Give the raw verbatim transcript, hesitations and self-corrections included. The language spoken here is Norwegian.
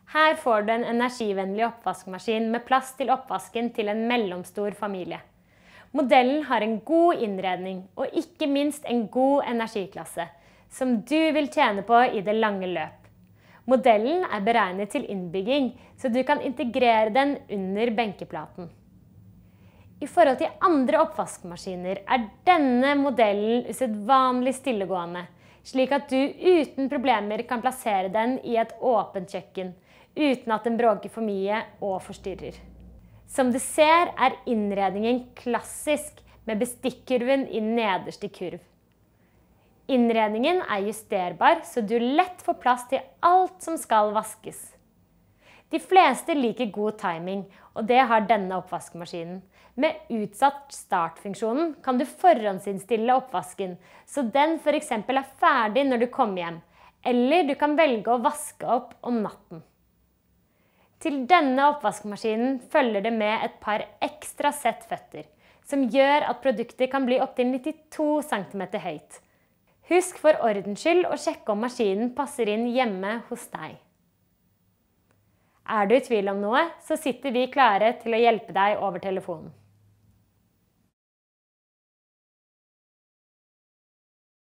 Her får du en energivennlig oppvaskmaskin med plass til oppvasken til en mellomstor familie. Modellen har en god innredning og ikke minst en god energiklasse, som du vil tjene på i det lange løp. Modellen er beregnet til innbygging, så du kan integrere den under benkeplaten. I forhold til andre oppvaskmaskiner er denne modellen usedvanlig stillegående, slik at du uten problemer kan plassere den i et åpent kjøkken, uten at den bråker for mye og forstyrrer. Som du ser er innredningen klassisk med bestikkurven i nederste kurv. Innredningen er justerbar, så du lett får plass til alt som skal vaskes. De fleste liker god timing, og det har denne oppvaskmaskinen. Med utsatt startfunksjonen kan du forhåndsinnstille oppvasken, så den for eksempel er ferdig når du kommer hjem, eller du kan velge å vaske opp om natten. Til denne oppvaskmaskinen følger det med et par ekstra sett føtter, som gjør at produktet kan bli opptil nittito centimeter høyt. Husk for ordens skyld å sjekke om maskinen passer inn hjemme hos deg. Er du i tvil om noe, så sitter vi klare til å hjelpe deg over telefonen.